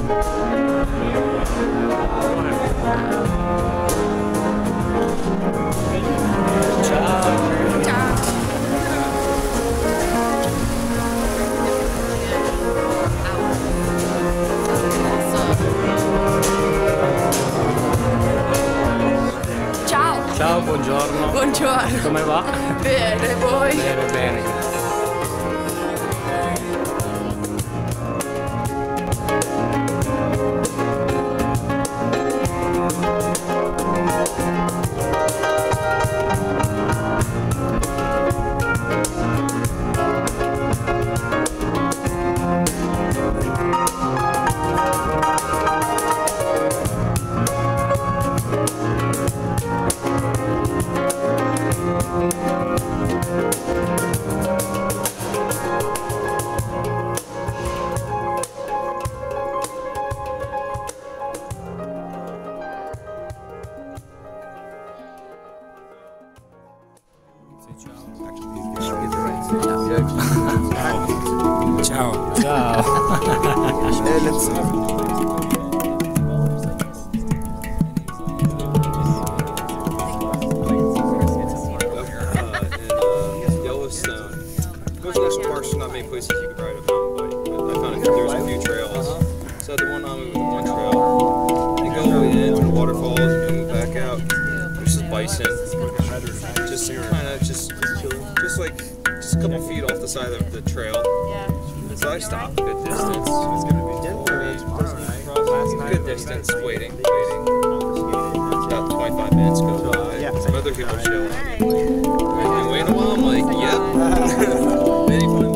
Ciao, buongiorno. Buongiorno. Come va? Bene, voi? Bene, bene. Ciao. Ciao. Yellowstone. Most national parks are not many places you can ride a mountain bike, but I found there's a few trails. So the one on the one trail, you go all the way into the waterfalls and you move back out. There's just bison, just kind of just a couple feet off the side of the trail. So I stopped a good distance. Good distance, waiting. About 25 minutes go by. Some other people show up. And wait a while, I'm like, yep. Many fun.